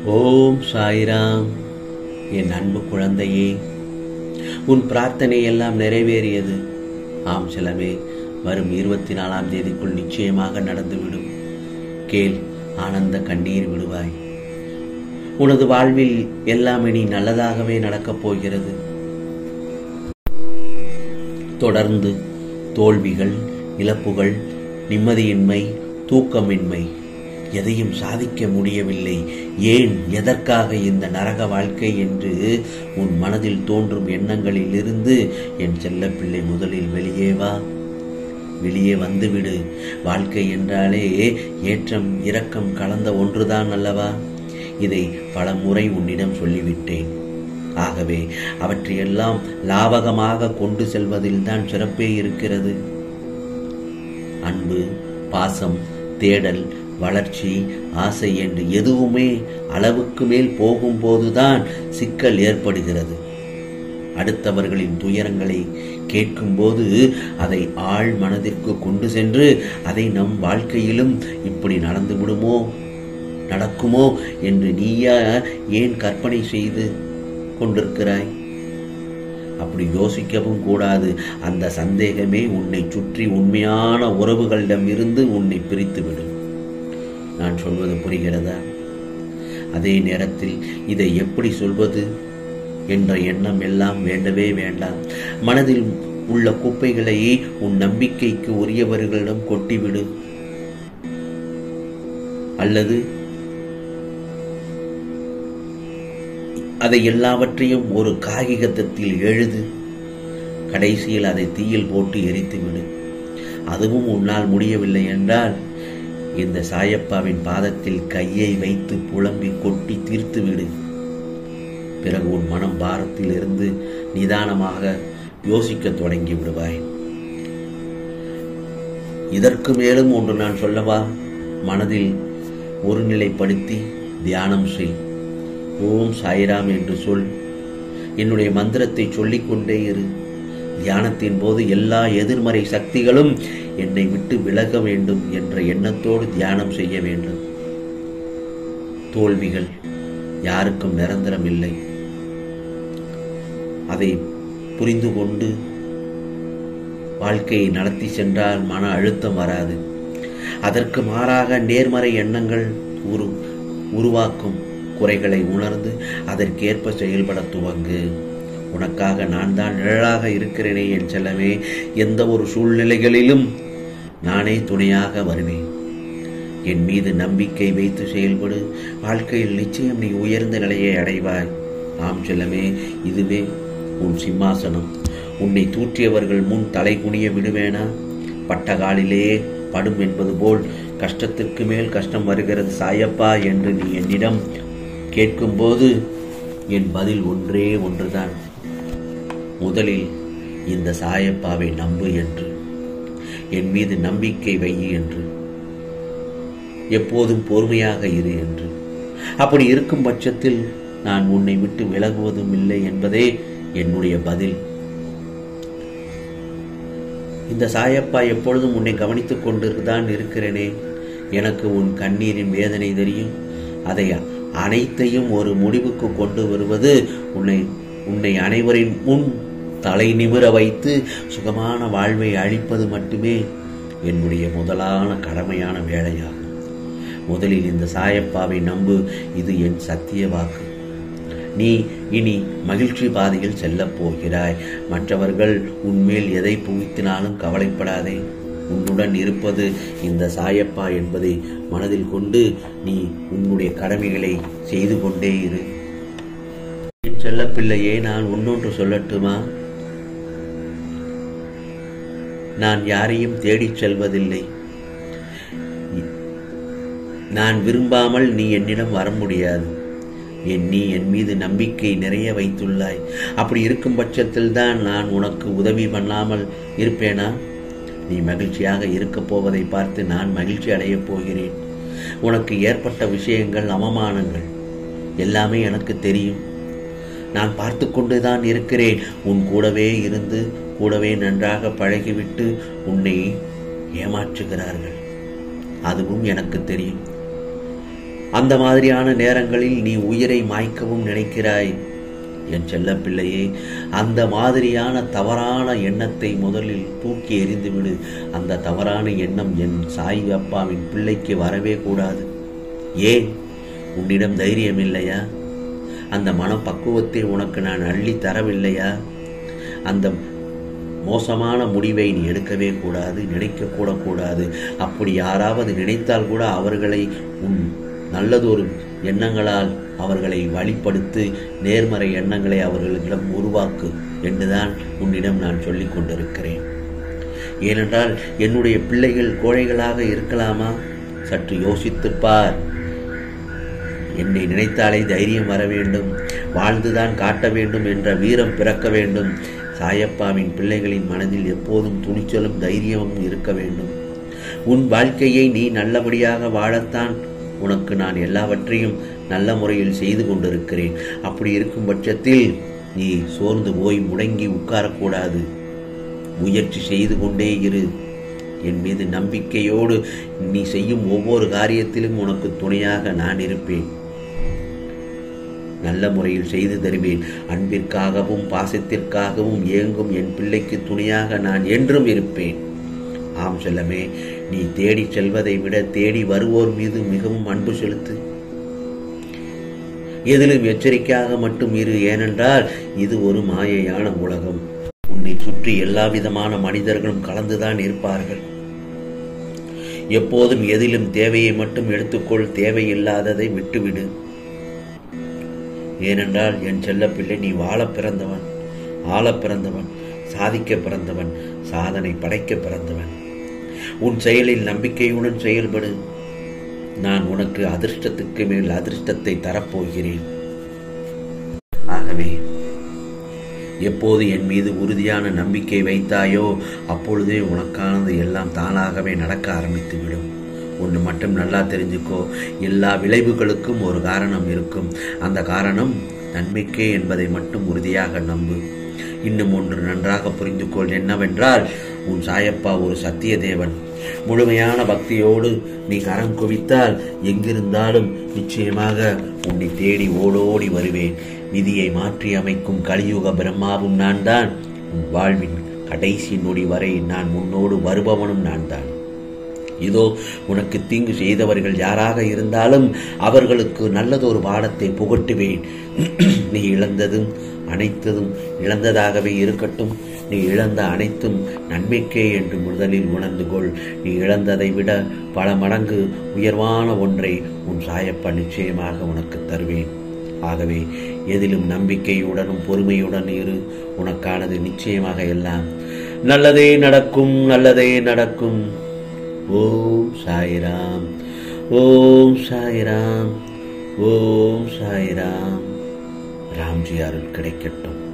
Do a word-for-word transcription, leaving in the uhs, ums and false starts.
ஓம் சாய்ராம். என் அன்பு குழந்தையே, உன் பிரார்த்தனை எல்லாம் நிறைவேறியது. ஆம் செல்லமே, வரும் இருபத்தி நாலாம் தேதிக்குள் நிச்சயமாக நடந்துவிடும். கேள், ஆனந்த கண்ணீர் விடுவாய். உனது வாழ்வில் எல்லாம் இனி நல்லதாகவே நடக்கப் போகிறது. தொடர்ந்து தோல்விகள், இழப்புகள், நிம்மதியின்மை, தூக்கமின்மை, எதையும் சாதிக்க முடியவில்லை, ஏன், எதற்காக இந்த நரக வாழ்க்கை என்று உன் மனதில் தோன்றும் எண்ணங்களில் இருந்து என் செல்லப்பிள்ளை முதலில் வெளியே வா. வெளியே வந்துவிடு. வாழ்க்கை என்றாலே ஏற்றம் இரக்கம் கலந்த ஒன்றுதான் அல்லவா? இதை பல முறை உன்னிடம் சொல்லிவிட்டேன். ஆகவே அவற்றையெல்லாம் லாபகமாக கொண்டு செல்வதில்தான் சிறப்பே இருக்கிறது. அன்பு, பாசம், தேடல், வளர்ச்சி, ஆசை என்று எதுவுமே அளவுக்கு மேல் போகும்போதுதான் சிக்கல் ஏற்படுகிறது. அடுத்தவர்களின் துயரங்களை கேட்கும்போது அதை ஆழ் மனதிற்கு கொண்டு சென்று அதை நம் வாழ்க்கையிலும் இப்படி நடந்து விடுமோ, நடக்குமோ என்று நீயா ஏன் கற்பனை செய்து கொண்டிருக்கிறாய்? அப்படி யோசிக்கவும் கூடாது. அந்த சந்தேகமே உன்னை சுற்றி உண்மையான உறவுகளிடம் இருந்து உன்னை பிரித்துவிடும். நான் சொல்வது புரிகிறதா? அதே நேரத்தில் இதை எப்படி சொல்வது என்ற எண்ணம் எல்லாம் வேண்டவே வேண்டாம். மனதில் உள்ள குப்பைகளை உன் நம்பிக்கைக்கு உரியவர்களிடம் கொட்டிவிடு. அல்லது அதை எல்லாவற்றையும் ஒரு காகிதத்தில் எழுது. கடைசியில் அதை தீயில் போட்டு எரித்துவிடு. அதுவும் உன்னால் முடியவில்லை என்றால் இந்த சாயப்பாவின் பாதத்தில் கையை வைத்து புலம்பி கொட்டி தீர்த்துவிடு. பிறகு உன் மனம் பாரத்தில் இருந்து நிதானமாக யோசிக்க தொடங்கி விடுவாய். இதற்கு மேலும் ஒன்று நான் சொல்லவா? மனதில் ஒருநிலைப்படுத்தி தியானம் செய். ஓம் சாய்ராம் என்று சொல். என்னுடைய மந்திரத்தை சொல்லிக்கொண்டே இரு. தியானத்தின் போது எல்லா எதிர்மறை சக்திகளும் என்னை விட்டு விலக வேண்டும் என்ற எண்ணத்தோடு தியானம் செய்ய வேண்டும். தோல்விகள் யாருக்கும் நிரந்தரம் இல்லை. அதை புரிந்து கொண்டு வாழ்க்கையை நடத்தி சென்றால் மன அழுத்தம் வராது. அதற்கு மாறாக நேர்மறை எண்ணங்கள் உரு உருவாக்கும் குறைகளை உணர்ந்து அதற்கேற்ப செயல்பட துவங்கு. உனக்காக நான் தான் நிழலாக இருக்கிறேனே என் செல்லமே. எந்த ஒரு சூழ்நிலைகளிலும் நானே துணையாக வருவேன். என் மீது நம்பிக்கை வைத்து செயல்படு. வாழ்க்கையில் நிச்சயம் நீ உயர்ந்த நிலையை அடைவாய். ஆம் செல்லமே, இதுவே உன் சிம்மாசனம். உன்னை தூற்றியவர்கள் முன் தலை குனிய விடுவேனா? பட்டகாலிலே படும் என்பது போல் கஷ்டத்திற்கு மேல் கஷ்டம் வருகிறது சாயப்பா என்று நீ என்னிடம் கேட்கும்போது என் பதில் ஒன்றே ஒன்றுதான். முதலில் இந்த சாயப்பாவை நம்பு என்று, என் மீது நம்பிக்கை வை என்று, எப்போதும் பொறுமையாக இரு என்று. அப்படி இருக்கும் பட்சத்தில் நான் உன்னை விட்டு விலகுவதும் இல்லை என்பதே என்னுடைய பதில். இந்த சாயப்பா எப்பொழுதும் உன்னை கவனித்துக் கொண்டுதான் இருக்கிறேனே. எனக்கு உன் கண்ணீரின் வேதனை தெரியும். அதை அனைத்தையும் ஒரு முடிவுக்கு கொண்டு வருவது, உன்னை உன்னை அனைவரின் முன் தலை நிமிர வைத்து சுகமான வாழ்வை அளிப்பது மட்டுமே என்னுடைய முதலான கடமையான வேலையாகும். முதலில் இந்த சாயப்பாவை நம்பு. இது என் சத்திய வாக்கு. நீ இனி மகிழ்ச்சி பாதையில் செல்லப் போகிறாய். மற்றவர்கள் உன்மேல் எதை புகுத்தினாலும் கவலைப்படாதே. உன்னுடன் இருப்பது இந்த சாயப்பா என்பதை மனதில் கொண்டு நீ உன்னுடைய கடமைகளை செய்து கொண்டே இரு. என் செல்லப்பிள்ளையே, நான் ஒன்னொன்று சொல்லட்டுமா? நான் யாரையும் தேடிச் செல்வதில்லை. நான் விரும்பாமல் நீ என்னிடம் வர முடியாது. என் நீ என் மீது நம்பிக்கை நிறைய வைத்துள்ளாய். அப்படி இருக்கும் பட்சத்தில் தான் நான் உனக்கு உதவி பண்ணாமல் இருப்பேனா? நீ மகிழ்ச்சியாக இருக்கப் போவதை பார்த்து நான் மகிழ்ச்சி அடையப் போகிறேன். உனக்கு ஏற்பட்ட விஷயங்கள், அவமானங்கள் எல்லாமே எனக்கு தெரியும். நான் பார்த்து கொண்டுதான் இருக்கிறேன். உன் கூடவே இருந்து கூடவே நன்றாக பழகிவிட்டு உன்னை ஏமாற்றுகிறார்கள். அதுவும் எனக்கு தெரியும். அந்த மாதிரியான நேரங்களில் நீ உயிரை மாய்க்கவும் நினைக்கிறாய். என் செல்ல பிள்ளையே, அந்த மாதிரியான தவறான எண்ணத்தை முதலில் தூக்கி எறிந்துவிடு. அந்த தவறான எண்ணம் என் சாய் அப்பாவின் பிள்ளைக்கு வரவே கூடாது. ஏன்? உன்னிடம் தைரியம் இல்லையா? அந்த மனப்பக்குவத்தை உனக்கு நான் அள்ளி தரவில்லையா? அந்த மோசமான முடிவை நீ எடுக்கவே கூடாது, நினைக்க கூட கூடாது. அப்படி யாராவது நினைத்தால் கூட அவர்களை உன் நல்லதொரு எண்ணங்களால் அவர்களை வழிப்படுத்து, நேர்மறை எண்ணங்களை அவர்களிடம் உருவாக்கு என்றுதான் உன்னிடம் நான் சொல்லிக் கொண்டிருக்கிறேன். ஏனென்றால் என்னுடைய பிள்ளைகள் கோழைகளாக இருக்கலாமா? சற்று யோசித்துப்பார். என்னை நினைத்தாலே தைரியம் வர வேண்டும், வாழ்ந்துதான் காட்ட வேண்டும் என்ற வீரம் பிறக்க வேண்டும். சாயப்பாவின் பிள்ளைகளின் மனதில் எப்போதும் துணிச்சலும் தைரியமும் இருக்க வேண்டும். உன் வாழ்க்கையை நீ நல்லபடியாக வாழத்தான் உனக்கு நான் எல்லாவற்றையும் நல்ல முறையில் செய்து கொண்டிருக்கிறேன். அப்படி இருக்கும் பட்சத்தில் நீ சோர்ந்து போய் முடங்கி உட்காரக்கூடாது. முயற்சி செய்து கொண்டே இரு. என் மீது நம்பிக்கையோடு நீ செய்யும் ஒவ்வொரு காரியத்திலும் உனக்கு துணையாக நான் இருப்பேன். நல்ல முறையில் செய்து தருவேன். அன்பிற்காகவும் பாசத்திற்காகவும் ஏங்கும் என் பிள்ளைக்கு துணையாக நான் என்றும் இருப்பேன். ஆம் செல்லமே, நீ தேடி செல்வதை விட தேடி வருவோர் மீது மிகவும் அன்பு செலுத்து. எதிலும் எச்சரிக்கையாக மட்டும் இரு. ஏனென்றால் இது ஒரு மாயையான உலகம். உன்னை சுற்றி எல்லா விதமான மனிதர்களும் கலந்துதான் இருப்பார்கள். எப்போதும் எதிலும் தேவையை மட்டும் எடுத்துக்கொள், தேவையில்லாததை விட்டுவிடு. ஏனென்றால் என் செல்ல பிள்ளை, நீ வாழ பிறந்தவன், ஆள பிறந்தவன், சாதிக்க பிறந்தவன், சாதனை படைக்க பிறந்தவன். உன் செயலில் நம்பிக்கையுடன் செயல்படு. நான் உனக்கு அதிர்ஷ்டத்துக்கு மேல் அதிர்ஷ்டத்தை தரப்போகிறேன். ஆகவே எப்போது என் மீது உறுதியான நம்பிக்கை வைத்தாயோ அப்பொழுதே உனக்கானது எல்லாம் தானாகவே நடக்க ஆரம்பித்துவிடும். ஒன்று மட்டும் நல்லா தெரிஞ்சுக்கோ, எல்லா விளைவுகளுக்கும் ஒரு காரணம் இருக்கும். அந்த காரணம் நன்மைக்கே என்பதை மட்டும் உறுதியாக நம்பு. இன்னும் ஒன்று நன்றாக புரிந்துகொள். என்னவென்றால், உன் சாயப்பா ஒரு சத்திய தேவன். முழுமையான பக்தியோடு நீ கரம் குவித்தால் எங்கிருந்தாலும் நிச்சயமாக உன்னை தேடி ஓடோடி வருவேன். விதியை மாற்றி அமைக்கும் கலியுக பிரம்மாவும் நான் தான். உன் வாழ்வின் கடைசி நொடி வரை நான் உன்னோடு வருபவனும் நான் தான். இதோ உனக்கு தீங்கு செய்தவர்கள் யாராக இருந்தாலும் அவர்களுக்கு நல்லதொரு பாடத்தை புகட்டுவேன். நீ இழந்ததும் அனைத்ததும் இழந்ததாகவே இருக்கட்டும். நீ இழந்த அனைத்தும் நன்மைக்கே என்று முதலில் உணர்ந்து கொள். நீ இழந்ததை விட பல மடங்கு உயர்வான ஒன்றை உன் சாயப்பா நிச்சயமாக உனக்கு தருவேன். ஆகவே எதிலும் நம்பிக்கையுடனும் பொறுமையுடன் இரு. உனக்கானது நிச்சயமாக எல்லாம் நல்லதே நடக்கும், நல்லதே நடக்கும். ஓம் சாய்ராம், ஓம் சாய்ராம், ஓம் சாய்ராம். ராம்ஜி அருள் கிடைக்கட்டும்.